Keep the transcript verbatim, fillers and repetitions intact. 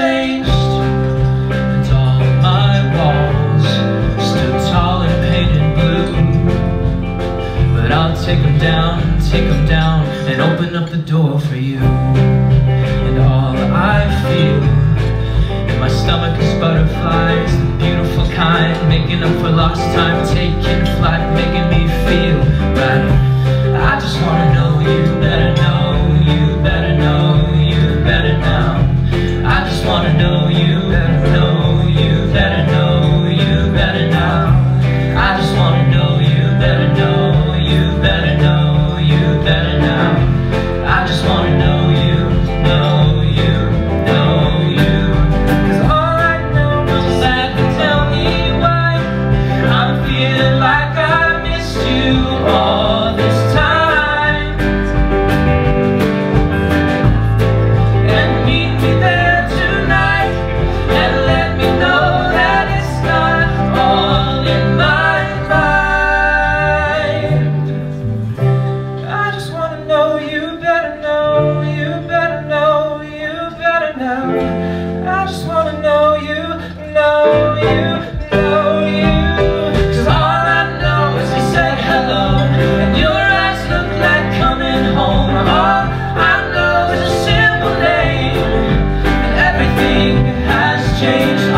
changed, and all my walls stood tall and painted blue. But I'll take them down, take them down, and open up the door for you. And all I feel in my stomach is butterflies, the beautiful kind, making up for lost time, taking flight, making me feel right. I just wanna know you better, know you better, know you better now. I just wanna know you better, know you better, know you better now. I just wanna know you better, know you better, know you better now. I just wanna know you, know you, know you. Cause all I know is that you tell me why I'm feeling like I missed you all this time. And meet me there tonight and let me know that it's not all in my mind. I just wanna know you better, know you better, know you better now. I just wanna know you, know you, know you. Cause all I know is you said hello and your eyes look like coming home. All I know is a simple name and everything has changed.